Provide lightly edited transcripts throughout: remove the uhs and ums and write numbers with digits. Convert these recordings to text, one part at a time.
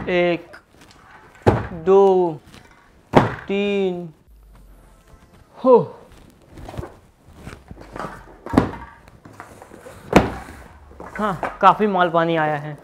एक, दो, तीन, हो। हाँ, काफ़ी माल पानी आया है।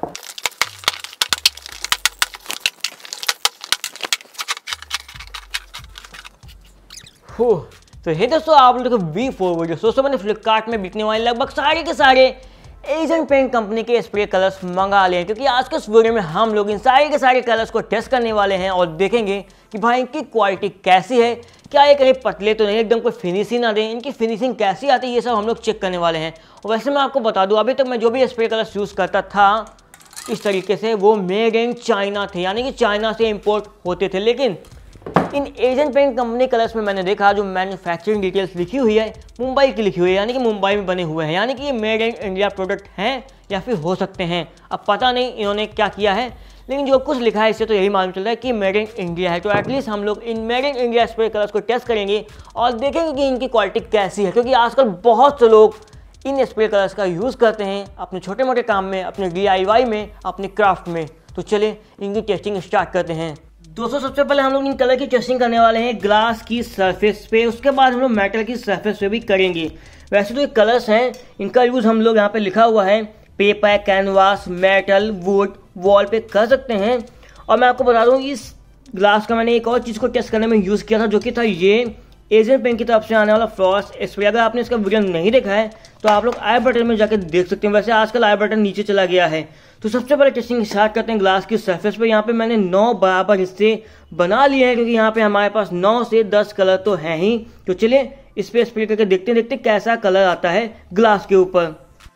हो तो हे दोस्तों, आप लोगों को V4 वीडियो दोस्तों मैंने फ्लिपकार्ट में बिकने वाले लगभग सारे के सारे एशियन पेंट कंपनी के स्प्रे कलर्स मंगा लिए हैं, क्योंकि आज के इस वीडियो में हम लोग इन सारे के सारे कलर्स को टेस्ट करने वाले हैं और देखेंगे कि भाई इनकी क्वालिटी कैसी है, क्या ये कहीं पतले तो नहीं, एकदम कोई फिनिशिंग ना दें, इनकी फिनिशिंग कैसी आती है, ये सब हम लोग चेक करने वाले हैं। और वैसे मैं आपको बता दूं, अभी तक मैं जो भी स्प्रे कलर्स यूज़ करता था इस तरीके से वो मेड इन चाइना थे, यानी कि चाइना से इम्पोर्ट होते थे। लेकिन इन एशियन पेंट कंपनी कलर्स में मैंने देखा जो मैन्युफैक्चरिंग डिटेल्स लिखी हुई है मुंबई की लिखी हुई है, यानी कि मुंबई में बने हुए हैं, यानी कि ये मेड इन इंडिया प्रोडक्ट हैं या फिर हो सकते हैं। अब पता नहीं इन्होंने क्या किया है, लेकिन जो कुछ लिखा है इससे तो यही मालूम चल रहा है कि मेड इन इंडिया है। तो एटलीस्ट हम लोग इन made in India spray colours को टेस्ट करेंगे और देखेंगे कि इनकी क्वालिटी कैसी है, क्योंकि आजकल बहुत से लोग इन स्प्रे कलर्स का यूज़ करते हैं अपने छोटे मोटे काम में, अपने DIY में, अपने क्राफ्ट में। तो चलिए इनकी टेस्टिंग स्टार्ट करते हैं। दोस्तों सबसे पहले हम लोग इन कलर की टेस्टिंग करने वाले हैं ग्लास की सरफेस पे, उसके बाद हम लोग मेटल की सरफेस पे भी करेंगे। वैसे तो ये कलर्स हैं, इनका यूज़ हम लोग यहाँ पे लिखा हुआ है paper, canvas, metal, wood, wall पे कर सकते हैं। और मैं आपको बता दूँ इस ग्लास का मैंने एक और चीज़ को टेस्ट करने में यूज़ किया था, जो कि था ये एशियन पेंट की तरफ से आने वाला फ्रॉस्ट स्प्रे। अगर आपने इसका वीडियो नहीं देखा है तो आप लोग आई बटन में जाकर देख सकते हैं। वैसे आजकल आई बटन नीचे चला गया है। तो सबसे पहले टेस्टिंग स्टार्ट करते हैं ग्लास की सरफेस पे। यहाँ पे मैंने 9 बराबर हिस्से बना लिए हैं, क्योंकि यहाँ पे हमारे पास 9 से 10 कलर तो हैं ही। तो चलिए इस पे स्प्रे करके देखते कैसा कलर आता है ग्लास के ऊपर।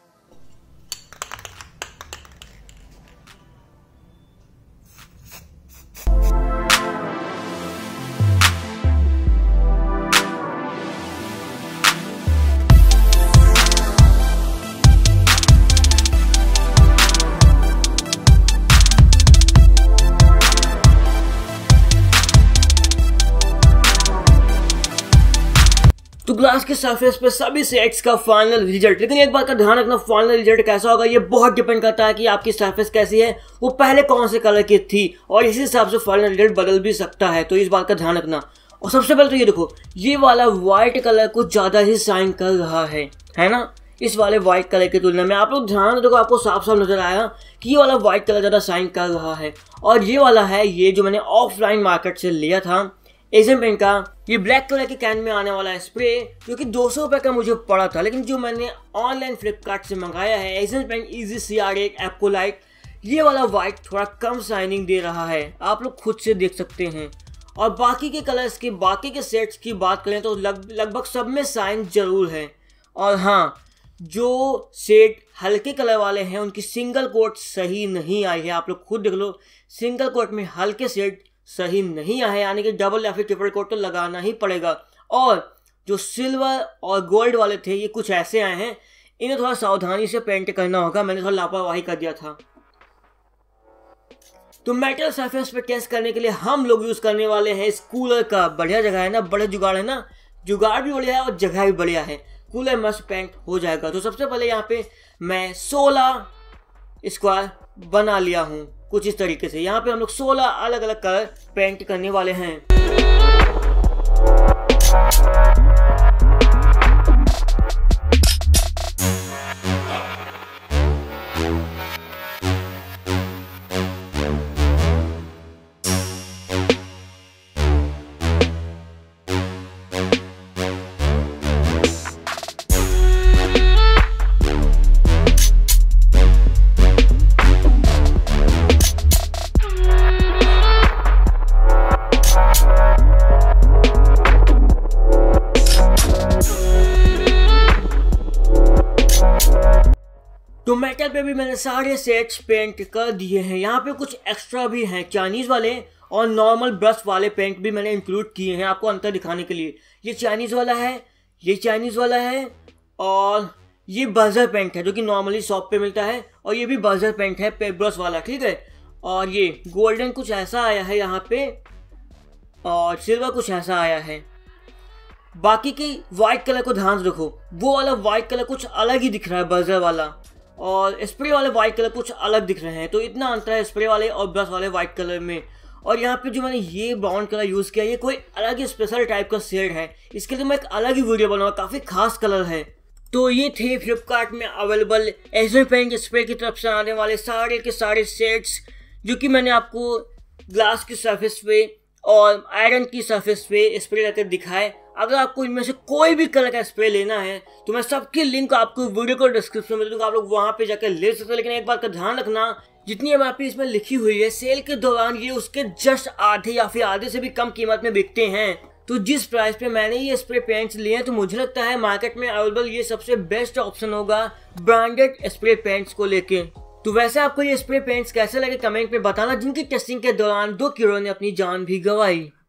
तो ग्लास के सरफेस पे सभी सेट्स का फाइनल रिजल्ट, लेकिन एक बात का ध्यान रखना, फाइनल रिजल्ट कैसा होगा ये बहुत डिपेंड करता है कि आपकी सरफेस कैसी है, वो पहले कौन से कलर की थी, और इसी हिसाब से फाइनल रिजल्ट बदल भी सकता है। तो इस बात का ध्यान रखना। और सबसे पहले तो ये देखो, ये वाला व्हाइट कलर कुछ ज्यादा ही शाइन कर रहा है ना, इस वाले व्हाइट कलर की तुलना में। आप लोग ध्यान देखो, आपको साफ साफ नजर आया कि ये वाला व्हाइट कलर ज्यादा शाइन कर रहा है। और ये वाला है ये जो मैंने ऑफलाइन मार्केट से लिया था एशियन पेंट का, ये ब्लैक कलर के कैन में आने वाला है स्प्रे, जो कि 200 रुपये का मुझे पड़ा था। लेकिन जो मैंने ऑनलाइन फ्लिपकार्ट से मंगाया है Asian paint easy CR1 Apcolite, ये वाला व्हाइट थोड़ा कम शाइनिंग दे रहा है, आप लोग खुद से देख सकते हैं। और बाकी के कलर्स की, बाकी के सेट्स की बात करें तो लगभग सब में शाइन जरूर है। और हाँ, जो शेड हल्के कलर वाले हैं उनकी सिंगल कोट सही नहीं आई है, आप लोग खुद देख लो, सिंगल कोट में हल्के शेड सही नहीं आए, यानी कि डबल या फिर ट्रिपल कोट तो लगाना ही पड़ेगा। और जो सिल्वर और गोल्ड वाले थे ये कुछ ऐसे आए हैं, इन्हें थोड़ा सावधानी से पेंट करना होगा, मैंने थोड़ा लापरवाही कर दिया था। तो मेटल सरफेस पे टेस्ट करने के लिए हम लोग यूज करने वाले हैं इस कूलर का। बढ़िया जगह है ना, बड़े जुगाड़ है ना, जुगाड़ भी बढ़िया है और जगह भी बढ़िया है, कूलर मस्त पेंट हो जाएगा। तो सबसे पहले यहाँ पे मैं 16 स्क्वायर बना लिया हूँ कुछ इस तरीके से। यहाँ पे हम लोग 16 अलग अलग कलर पेंट करने वाले हैं। तो मेटल पे भी मैंने सारे सेट्स पेंट कर दिए हैं। यहाँ पे कुछ एक्स्ट्रा भी हैं, चाइनीज़ वाले और नॉर्मल ब्रश वाले पेंट भी मैंने इंक्लूड किए हैं आपको अंतर दिखाने के लिए। ये चाइनीज़ वाला है, ये चाइनीज़ वाला है, और ये बर्जर पेंट है जो कि नॉर्मली शॉप पे मिलता है, और ये भी बर्जर पेंट है ब्रश वाला, ठीक है। और ये गोल्डन कुछ ऐसा आया है यहाँ पे, और सिल्वर कुछ ऐसा आया है। बाकी की वाइट कलर को ध्यान से देखो, वो वाला वाइट कलर कुछ अलग ही दिख रहा है बर्जर वाला, और स्प्रे वाले व्हाइट कलर कुछ अलग दिख रहे हैं। तो इतना अंतर है स्प्रे वाले और ब्रश वाले व्हाइट कलर में। और यहाँ पे जो मैंने ये ब्राउन कलर यूज़ किया, ये कोई अलग ही स्पेशल टाइप का शेड है। इसके लिए मैं एक अलग ही वीडियो बनाऊंगा, काफ़ी खास कलर है। तो ये थे फ्लिपकार्ट में अवेलेबल एजमे पेंट स्प्रे की तरफ से आने वाले सारे के सारे शेड्स, जो कि मैंने आपको ग्लास की सरफेस पे और आयरन की सरफेस पे स्प्रे करके दिखाए। अगर आपको इनमें से कोई भी कलर का स्प्रे लेना है तो मैं सबकी लिंक आपको वीडियो को डिस्क्रिप्शन में दूंगा, आप लोग वहां पे जाकर ले सकते हो। लेकिन एक बात का ध्यान रखना, जितनी एमआरपी इसमें लिखी हुई है, सेल के दौरान ये उसके जस्ट आधे या फिर आधे से भी कम कीमत में बिकते हैं। तो जिस प्राइस पे मैंने ये स्प्रे पेंट्स लिए हैं, तो मुझे लगता है मार्केट में अवेलेबल ये सबसे बेस्ट ऑप्शन होगा ब्रांडेड स्प्रे पेंट्स को लेके। तो वैसे आपको ये स्प्रे पेंट्स कैसे लगे कमेंट में बताना, जिनकी टेस्टिंग के दौरान 2 कीड़ों ने अपनी जान भी गंवाई।